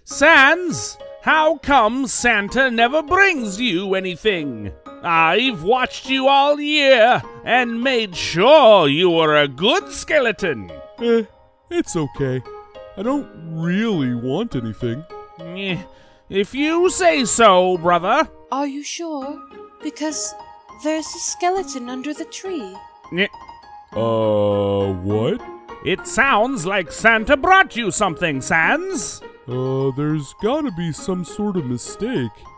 Sans, how come Santa never brings you anything? I've watched you all year and made sure you were a good skeleton. It's okay. I don't really want anything. If you say so, brother. Are you sure? Because there's a skeleton under the tree. What? It sounds like Santa brought you something, Sans. There's gotta be some sort of mistake.